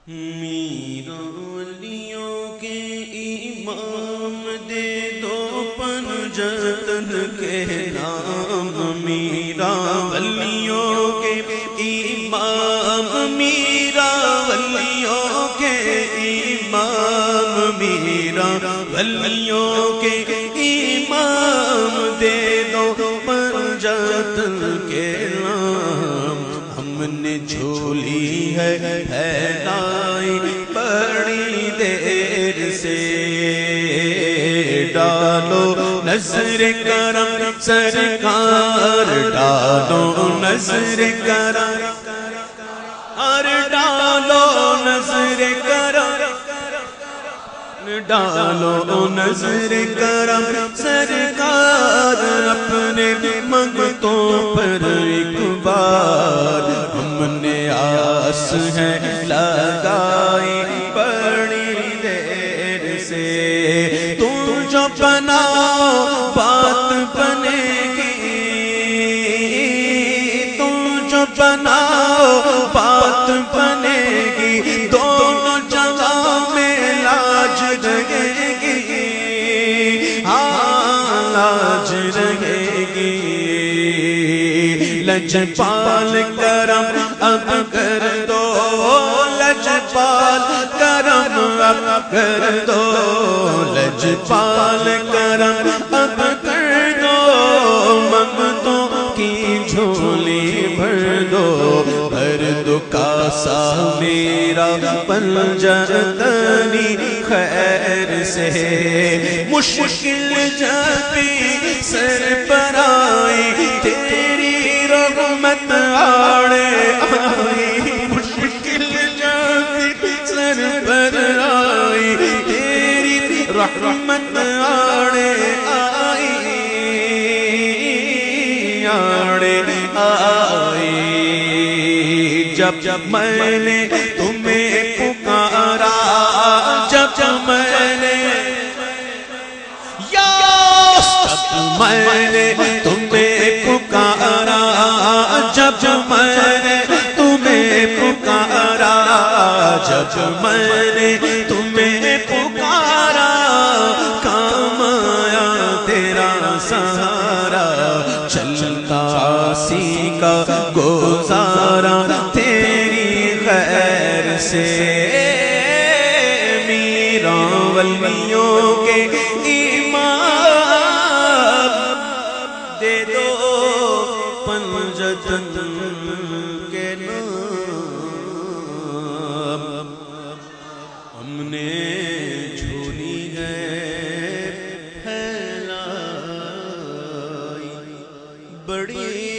میرا ولیوں کے امام دے دو پنجتن کے نام، میرا ولیوں کے امام، میرا ولیوں کے امام، میرا ولیوں کے امام دے دو پنجتن کے نام۔ ہم نے جھولی ہے پھیلائی بڑی دیر سے، ڈالو نظر کرم سرکار، ڈالو نظر کرم، اور ڈالو نظر کرم، ڈالو نظر کرم سرکار، اپنے منگتوں پر ایک بار۔ ہم نے آس ہے لگائی بڑی دیر سے، تم جو بناؤ بات بنے گی، تم جو بناؤ بات بنے گی، دونوں جگہ میں لاج رہے گی، ہاں لاج رہے گی۔ لجپال کرم اب کر دو، لجپال کرم اب کر دو، لجپال کرم اب کر دو، منگتوں کی جھولی بھر دو، بھر دو کاسا میرا پنجتنی خیر سے۔ مشکل جب بھی سر پر آئی تیری رحمت آڑے آئی، مشکل جب بھی سر پر آئی تیری رحمت آڑے آئی، آڑے آئی۔ جب جب میں نے تمہیں پکارا، جب جب میں نے میں نے تمہیں پکارا، جب جب میں نے تمہیں پکارا، جب جب میں نے تمہیں پکارا، کام آیا تیرا سہارا، چلتا سی کا گزارا تیری خیر سے۔ میرا ولیوں کے امام دے دو پنجتن کے نام، ہم نے جھولی ہے پھیلائی بڑی